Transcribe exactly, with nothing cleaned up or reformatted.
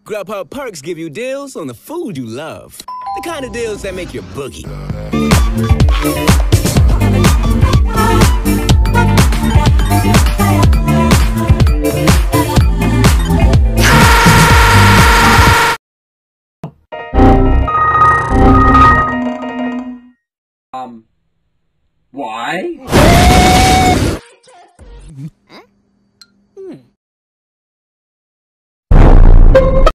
Grubhub perks give you deals on the food you love. The kind of deals that make your boogie. Um, why?